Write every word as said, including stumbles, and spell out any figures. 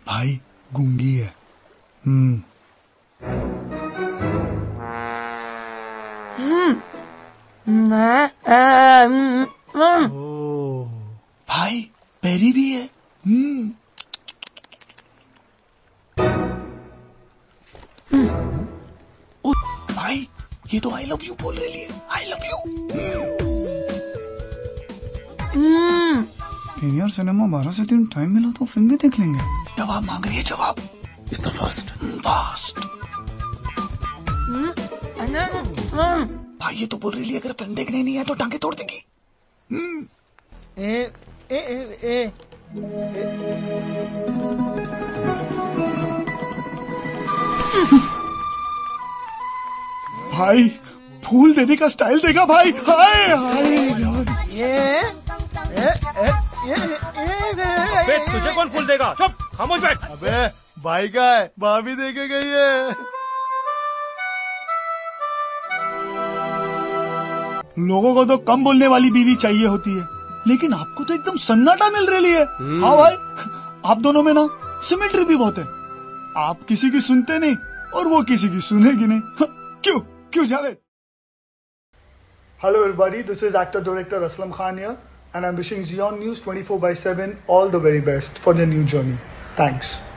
भाई गूंगी है। हम्म ओ भाई पेरी भी है। हम्म ओ भाई ये तो आई लव यू बोल रही है। I love you. यार सिनेमा बारह से तीन टाइम मिला तो फिल्म भी देख लेंगे। जवाब मांग रही है। जवाब इतना फास्ट फास्ट। भाई ये तो बोल रही है अगर फिल्म देखने नहीं है तो टांगे तोड़ देगी। ए, ए, ए, ए, भाई फूल देने का स्टाइल देखा भाई। हाय हाय ये ए, ए, ये, अबे तुझे कौन फूल देगा? चुप खामोश बैठ। अबे भाई का है, भाभी देके गई है। लोगों को तो कम बोलने वाली बीवी चाहिए होती है, लेकिन आपको तो एकदम सन्नाटा मिल रही है। हाँ भाई आप दोनों में ना सिमेट्री भी बहुत है। आप किसी की सुनते नहीं और वो किसी की सुनेगी नहीं। क्यों क्यों Javed? Hello everybody, this is actor director Aslam Khan here, and I'm wishing News twenty-four by seven all the very best for their new journey. Thanks.